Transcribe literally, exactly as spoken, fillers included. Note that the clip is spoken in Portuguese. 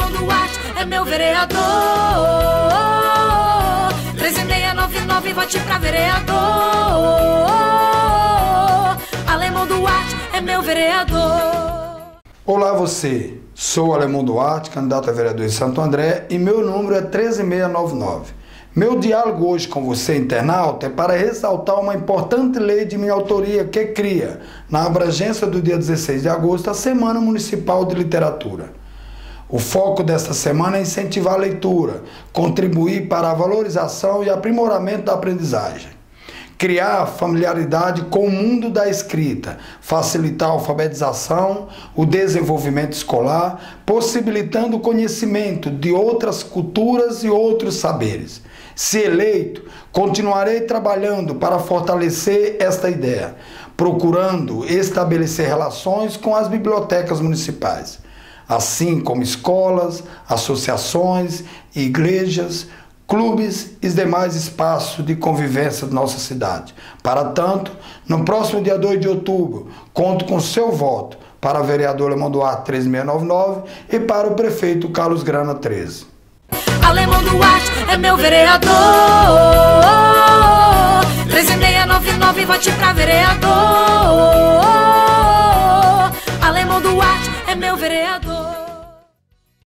Alemão Duarte é meu vereador. treze seis nove nove, vote pra vereador. Alemão Duarte é meu vereador. Olá você, sou o Alemão Duarte, candidato a vereador em Santo André, e meu número é treze seis nove nove. Meu diálogo hoje com você, internauta, é para ressaltar uma importante lei de minha autoria que cria, na abrangência do dia dezesseis de agosto, a Semana Municipal de Literatura. O foco desta semana é incentivar a leitura, contribuir para a valorização e aprimoramento da aprendizagem, criar familiaridade com o mundo da escrita, facilitar a alfabetização, o desenvolvimento escolar, possibilitando o conhecimento de outras culturas e outros saberes. Se eleito, continuarei trabalhando para fortalecer esta ideia, procurando estabelecer relações com as bibliotecas municipais, assim como escolas, associações, igrejas, clubes e demais espaços de convivência de nossa cidade. Para tanto, no próximo dia dois de outubro, conto com seu voto para o vereador Alemão Duarte treze seis nove nove e para o prefeito Carlos Grana treze. Alemão Duarte é meu vereador. treze seis nove